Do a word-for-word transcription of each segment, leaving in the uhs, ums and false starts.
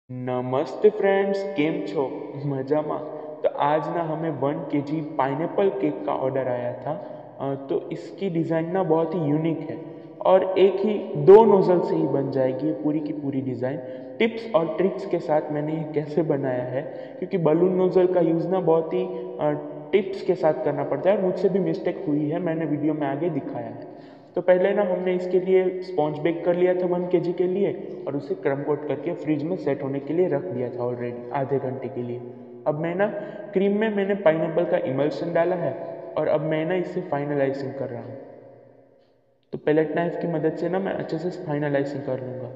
નમસ્તે ફ્રેન્ડ્સ, કેમ છો? मजामा। तो आज ना हमें one K G pineapple cake का ऑर्डर आया था। अ, तो इसकी डिज़ाइन ना बहुत ही यूनिक है और एक ही दो नोज़ल से ही बन जाएगी ये पूरी की पूरी डिज़ाइन। टिप्स और ट्रिक्स के साथ मैंने ये कैसे बनाया है, क्योंकि बलून नोज़ल का यूज़ ना बहुत ही अ, टिप्स के साथ करना पड़ता है और मुझसे भी मिस्टेक हुई है, मैंने वीडियो में आगे दिखाया है। तो पहले ना हमने इसके लिए स्पॉन्ज बेक कर लिया था वन के जी के लिए और उसे क्रम कोट करके फ्रिज में सेट होने के लिए रख दिया था ऑलरेडी आधे घंटे के लिए। अब मैं ना क्रीम में मैंने पाइनएप्पल का इमल्शन डाला है और अब मैं ना इसे फाइनलाइजिंग कर रहा हूँ। तो पेलेट नाइफ की मदद से ना मैं अच्छे से फाइनलाइजिंग कर लूँगा।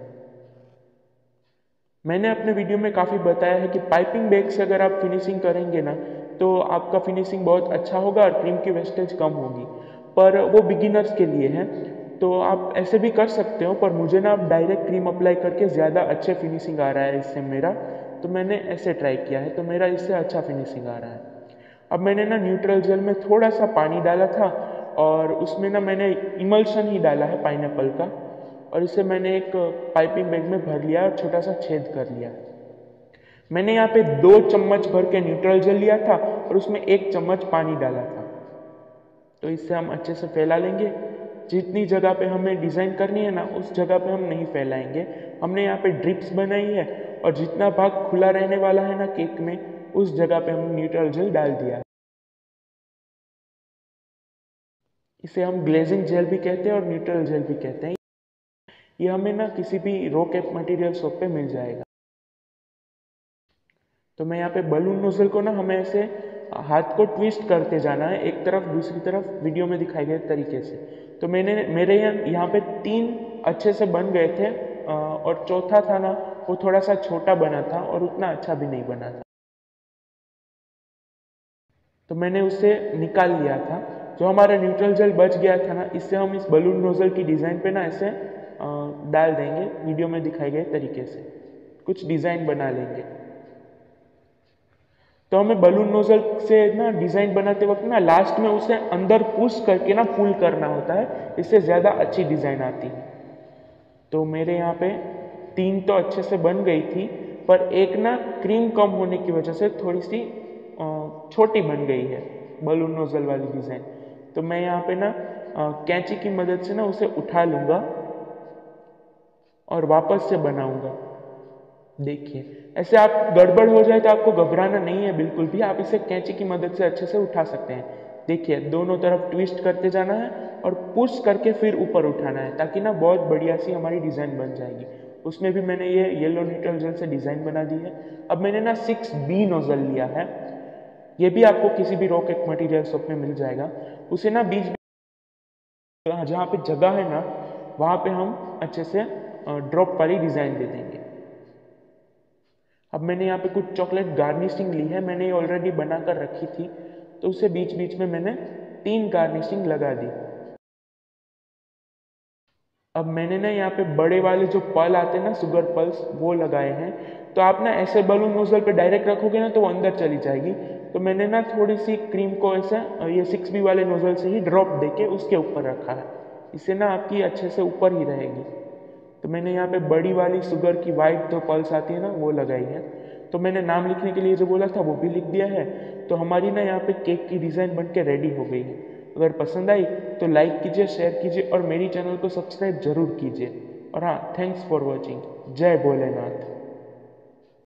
मैंने अपने वीडियो में काफ़ी बताया है कि पाइपिंग बैग से अगर आप फिनिशिंग करेंगे ना तो आपका फिनिशिंग बहुत अच्छा होगा और क्रीम की वेस्टेज कम होगी, पर वो बिगिनर्स के लिए है। तो आप ऐसे भी कर सकते हो, पर मुझे ना अब डायरेक्ट क्रीम अप्लाई करके ज़्यादा अच्छे फिनिशिंग आ रहा है इससे मेरा, तो मैंने ऐसे ट्राई किया है, तो मेरा इससे अच्छा फिनिशिंग आ रहा है। अब मैंने ना न्यूट्रल जेल में थोड़ा सा पानी डाला था और उसमें ना मैंने इमल्शन ही डाला है पाइनएप्पल का, और इसे मैंने एक पाइपिंग बैग में भर लिया और छोटा सा छेद कर लिया। मैंने यहाँ पे दो चम्मच भर के न्यूट्रल जेल लिया था और उसमें एक चम्मच पानी डाला था। तो इससे हम अच्छे से फैला लेंगे। जितनी जगह पे हमें डिज़ाइन करनी है ना उस जगह पे हम नहीं फैलाएंगे। हमने यहाँ पे ड्रिप्स बनाई है और जितना भाग खुला रहने वाला है ना केक में, उस जगह पे हम न्यूट्रल जेल डाल दिया है। इसे हम ग्लेजिंग जेल भी कहते हैं और न्यूट्रल जेल भी कहते हैं। ये हमें ना किसी भी रो कैप मटेरियल शॉप पे मिल जाएगा। तो मैं यहाँ पे बलून नोजल को ना हमें ऐसे हाथ को ट्विस्ट करते जाना है एक तरफ दूसरी तरफ, वीडियो में दिखाए गए तरीके से। तो मैंने मेरे यहाँ यहाँ पे तीन अच्छे से बन गए थे और चौथा था ना वो थोड़ा सा छोटा बना था और उतना अच्छा भी नहीं बना था, तो मैंने उसे निकाल लिया था। जो हमारा न्यूट्रल जेल बच गया था ना, इससे हम इस बलून नोजल की डिज़ाइन पे ना ऐसे डाल देंगे, वीडियो में दिखाए गए तरीके से कुछ डिज़ाइन बना लेंगे। तो हमें बलून नोजल से ना डिज़ाइन बनाते वक्त ना लास्ट में उसे अंदर पुश करके ना पुल करना होता है, इससे ज़्यादा अच्छी डिज़ाइन आती है। तो मेरे यहाँ पे तीन तो अच्छे से बन गई थी, पर एक ना क्रीम कम होने की वजह से थोड़ी सी छोटी बन गई है बलून नोजल वाली डिज़ाइन। तो मैं यहाँ पे ना कैंची की मदद से ना उसे उठा लूँगा और वापस से बनाऊँगा। देखिए, ऐसे आप गड़बड़ हो जाए तो आपको घबराना नहीं है बिल्कुल भी, आप इसे कैंची की मदद से अच्छे से उठा सकते हैं। देखिए, दोनों तरफ ट्विस्ट करते जाना है और पुश करके फिर ऊपर उठाना है, ताकि ना बहुत बढ़िया सी हमारी डिज़ाइन बन जाएगी। उसमें भी मैंने ये येलो न्यूट्रल जेल से डिज़ाइन बना दी है। अब मैंने ना सिक्स बी नोजल लिया है, ये भी आपको किसी भी रॉक एक मटीरियल शॉप में मिल जाएगा। उसे ना बीच जहाँ पे जगह है ना वहाँ पे हम अच्छे से ड्रॉप वाली डिज़ाइन दे देंगे। अब मैंने यहाँ पे कुछ चॉकलेट गार्निशिंग ली है, मैंने ये ऑलरेडी बना कर रखी थी, तो उसे बीच बीच में मैंने तीन गार्निशिंग लगा दी। अब मैंने ना यहाँ पे बड़े वाले जो पल आते हैं ना शुगर पल्स, वो लगाए हैं। तो आप ना ऐसे बलून नोजल पे डायरेक्ट रखोगे ना तो वो अंदर चली जाएगी, तो मैंने ना थोड़ी सी क्रीम को ऐसे ये सिक्स बी वाले नोजल से ही ड्रॉप देके उसके ऊपर रखा है, इससे ना आपकी अच्छे से ऊपर ही रहेगी। तो मैंने यहाँ पे बड़ी वाली शुगर की वाइट जो पल्स आती है ना वो लगाई है। तो मैंने नाम लिखने के लिए जो बोला था वो भी लिख दिया है। तो हमारी ना यहाँ पे केक की डिज़ाइन बन के रेडी हो गई है। अगर पसंद आई तो लाइक कीजिए, शेयर कीजिए और मेरी चैनल को सब्सक्राइब जरूर कीजिए। और हाँ, थैंक्स फॉर वॉचिंग। जय भोलेनाथ।